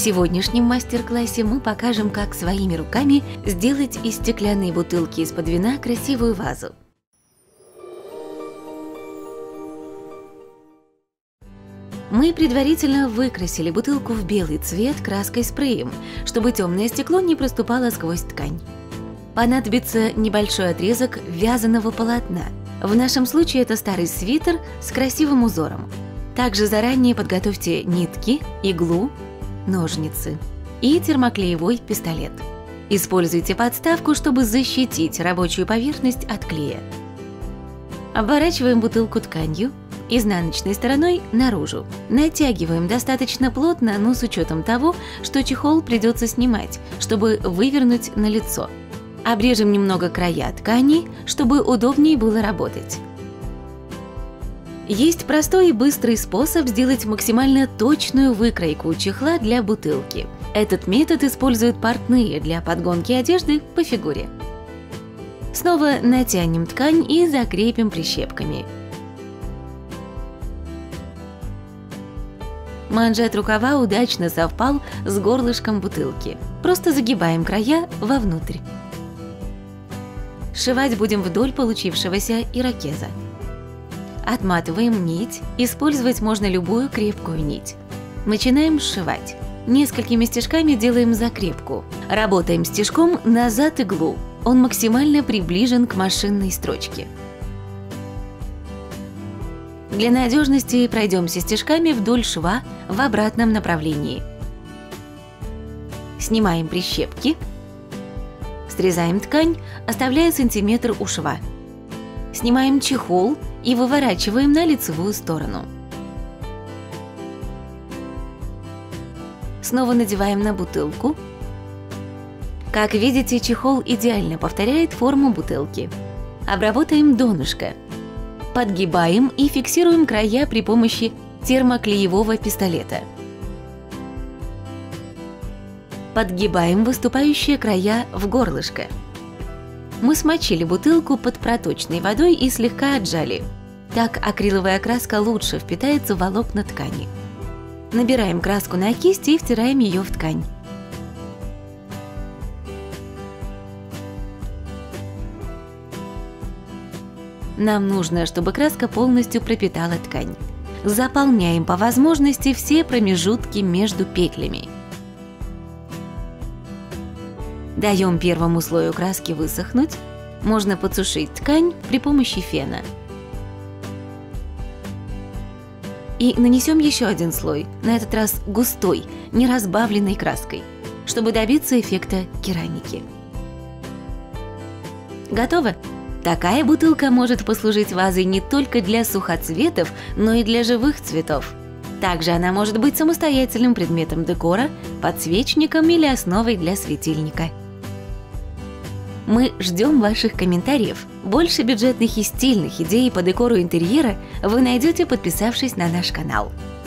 сегодняшнем мастер-классе мы покажем, как своими руками сделать из стеклянной бутылки из-под вина красивую вазу. Мы предварительно выкрасили бутылку в белый цвет краской-спреем, чтобы темное стекло не проступало сквозь ткань. Понадобится небольшой отрезок вязаного полотна. В нашем случае это старый свитер с красивым узором. Также заранее подготовьте нитки, иглу, ножницы и термоклеевой пистолет. Используйте подставку, чтобы защитить рабочую поверхность от клея. Обворачиваем бутылку тканью изнаночной стороной наружу. Натягиваем достаточно плотно, но с учетом того, что чехол придется снимать, чтобы вывернуть на лицо. Обрежем немного края ткани, чтобы удобнее было работать. Есть простой и быстрый способ сделать максимально точную выкройку чехла для бутылки. Этот метод используют портные для подгонки одежды по фигуре. Снова натянем ткань и закрепим прищепками. Манжет рукава удачно совпал с горлышком бутылки. Просто загибаем края вовнутрь. Сшивать будем вдоль получившегося ирокеза. Отматываем нить, использовать можно любую крепкую нить. Начинаем сшивать. Несколькими стежками делаем закрепку. Работаем стежком назад иглу. Он максимально приближен к машинной строчке. Для надежности пройдемся стежками вдоль шва в обратном направлении. Снимаем прищепки. Срезаем ткань, оставляя сантиметр у шва. Снимаем чехол и выворачиваем на лицевую сторону. Снова надеваем на бутылку. Как видите, чехол идеально повторяет форму бутылки. Обработаем донышко. Подгибаем и фиксируем края при помощи термоклеевого пистолета. Подгибаем выступающие края в горлышко. Мы смочили бутылку под проточной водой и слегка отжали. Так акриловая краска лучше впитается в волокна ткани. Набираем краску на кисть и втираем ее в ткань. Нам нужно, чтобы краска полностью пропитала ткань. Заполняем по возможности все промежутки между петлями. Даем первому слою краски высохнуть. Можно подсушить ткань при помощи фена. И нанесем еще один слой, на этот раз густой, не разбавленной краской, чтобы добиться эффекта керамики. Готово! Такая бутылка может послужить вазой не только для сухоцветов, но и для живых цветов. Также она может быть самостоятельным предметом декора, подсвечником или основой для светильника. Мы ждем ваших комментариев. Больше бюджетных и стильных идей по декору интерьера вы найдете, подписавшись на наш канал.